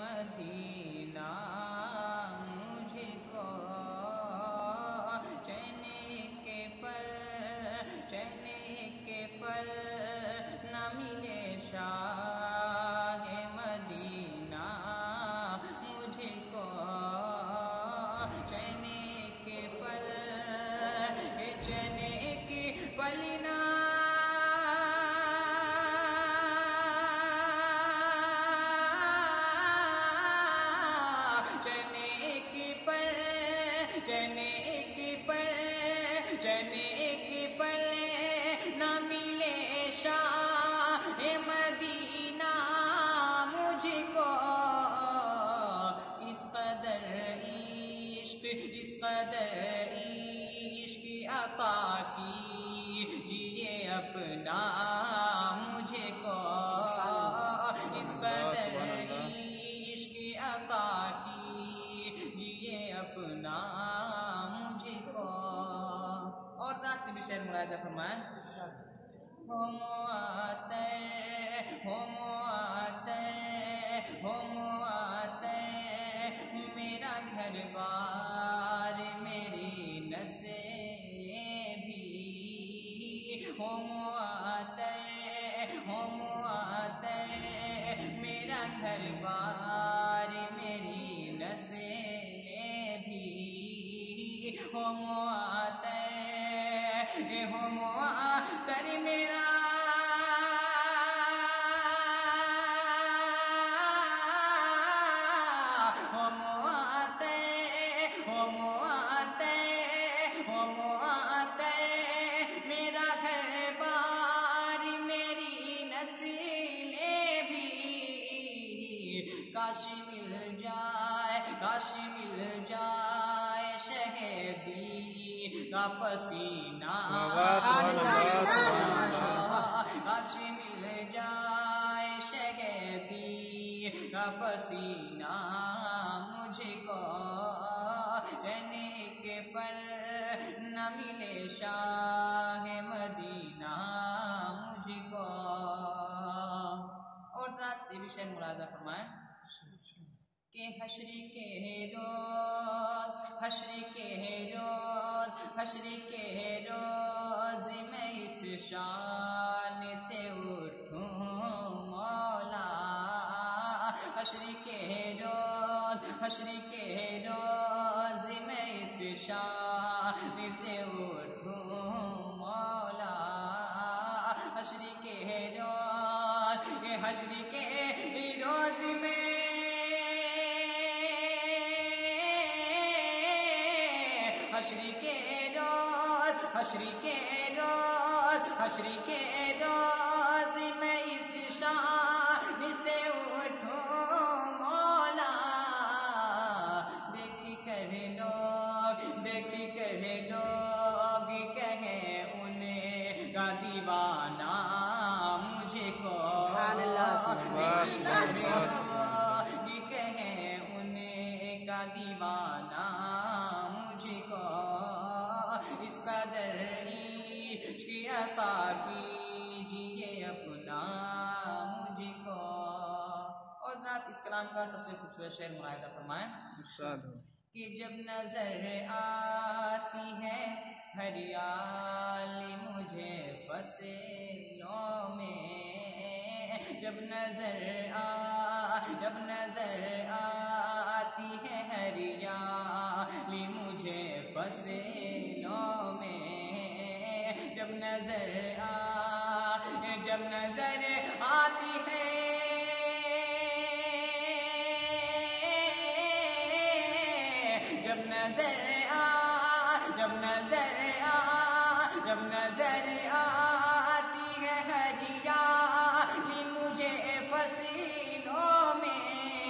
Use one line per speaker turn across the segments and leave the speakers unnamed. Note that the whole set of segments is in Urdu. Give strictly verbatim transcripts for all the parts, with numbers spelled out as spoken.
مدینہ مجھ کو چین کے پر چین کے پر نہ ملے شاہ مدینہ مجھ کو چین کے پر چین کی پلنا چنے کی پل چنے کی پل نہ ملے شاہ مدینہ مجھ کو اس قدر عشق اس قدر عشق عطا کیجیے اپنا مجھ کو اس قدر عشق عطا کیجیے اپنا اور ذات نے بھی شعر ملاحظہ فرمایا ہو معطر ہو معطر ہو معطر میرا گھر بار میری نسیں بھی ہو معطر ہو معطر میرا گھر بار میری نسیں بھی ہو معطر ہو معطر میرا ہو معطر ہو معطر ہو معطر میرا گھر بار میری نسلیں بھی کاش مل جائے کاش مل جائے شہیدی کا پسینہ کاش مل جائے شہیدی کا پسینہ مجھ کو چنے کے پل نہ ملے شاہ مدینہ مجھ کو اور ذات یہ بھی شعر ملاحظہ فرمائیں کہ حشر کے روز حشر کے روز حشر کے روز میں اس شان سے اٹھوں مولا حشر کے روز حشر کے روز میں اس شان سے اٹھوں مولا حشر کے روز یہ حشر کے روز میں حشر کے روز حشر کے روز حشر کے روز میں اس شان سے اٹھوں مولا دیکھ کر لوگ دیکھ کر لوگ کہیں انہیں کا دیوانہ مجھے کو سبحان اللہ سبحان اللہ کہیں انہیں کا دیوانہ اس قدر عشق عطا کیجیے اپنا مجھ کو اور ذات اس کلام کا سب سے خوبصورت شعر ملاحظہ فرمائیں کہ جب نظر آتی ہے ہریالی مجھے فصلوں میں جب نظر آ جب نظر آتی ہے ہریالی مجھے فصلوں میں جب نظر آ جب نظر آتی ہے جب نظر آ جب نظر آ جب نظر آتی ہے ہریالی مجھے فصلوں میں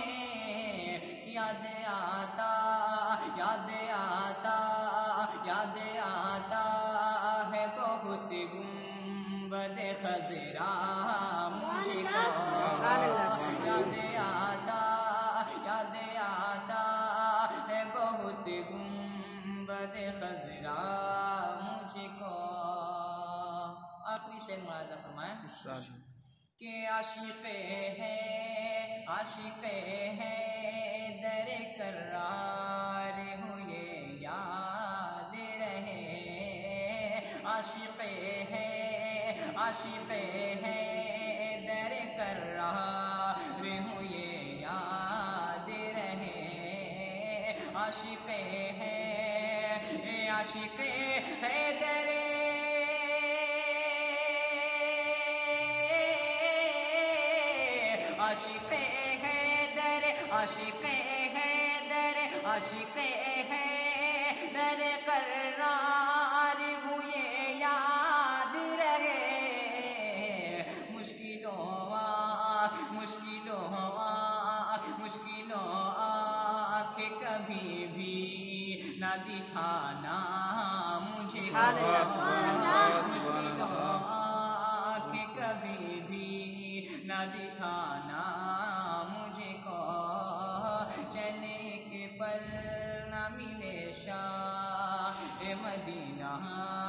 یاد آتا یاد آتا یاد آتا ہے بہت گنبد خضرا مجھے کو یاد آتا یاد آتا ہے بہت گنبد خضرا مجھ کو آخری شعر ملاحظہ فرمائیں کہ عاشق ہے عاشق ہے در کرار ہو یہ یاد رہے، عاشق ہے عاشق ہے در کرار ہو یہ یاد رہے، عاشق ہے عاشق ہے در عاشق ہے در عاشق ہے در عاشق ہے در قرار ہوئے یاد رہے، مشکلوں مشکلوں مشکلوں آنکھ کبھی بھی نہ دکھانا مجھے، مشکلوں آنکھ کبھی بھی نہ دکھانا مجھے کو، چنے کے پل نہ ملے شاہ مدینہ